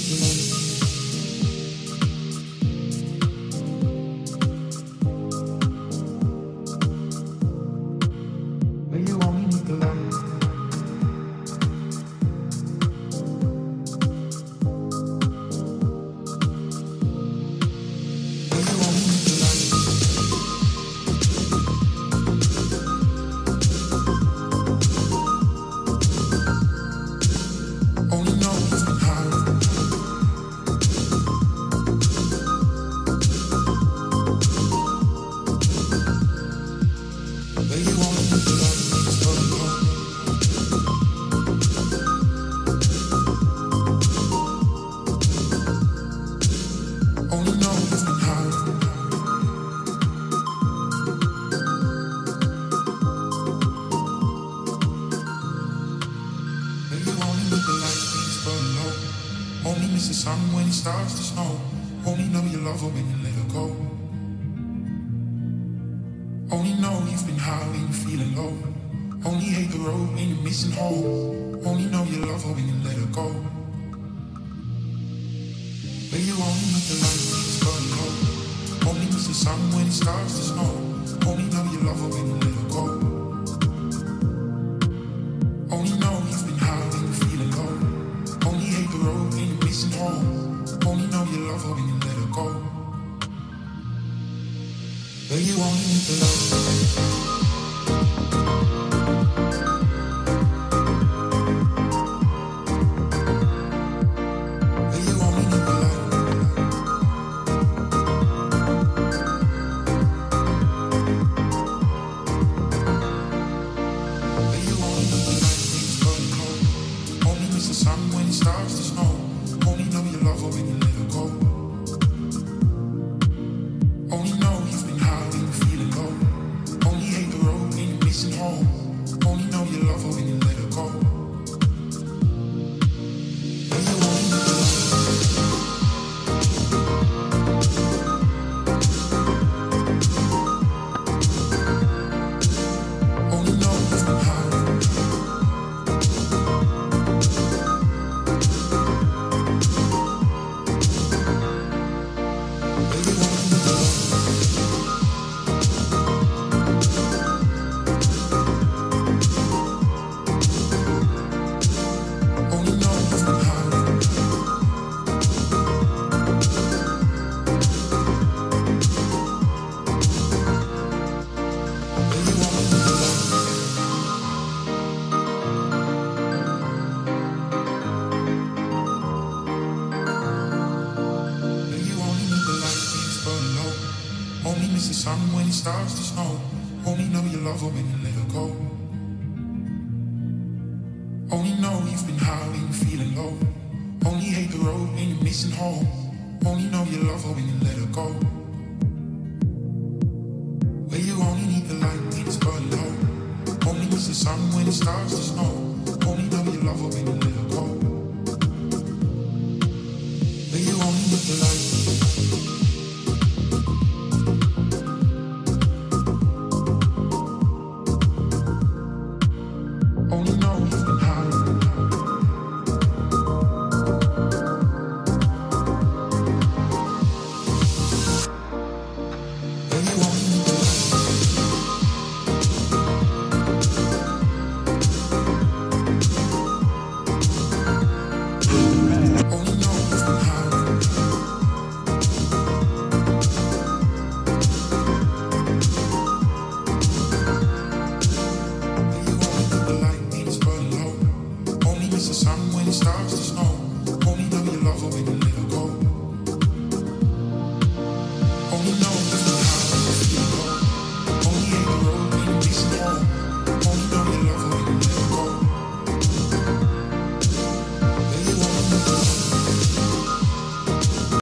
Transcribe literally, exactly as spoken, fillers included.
Starts to snow. Only know you love her when you let her go. Only know you've been high when you're feeling low. Only hate the road when you're missing home. Only know you love her when you let her go. Where you only know the light when it's burning low. Only miss the sun when it starts to snow. Only know you love her when you let her go. Only know you've been high when you're feeling low. Only hate the road when you're missing home. Only know you love her when you let her go. But you only need the love. Starts to snow. Only know you love her when you let her go. Only know you've been high when you're feeling low. Only hate the road when you're missing home. Only know you love her when you let her go. Where you only need the light when it's burning low. Only miss the sun when it starts to snow.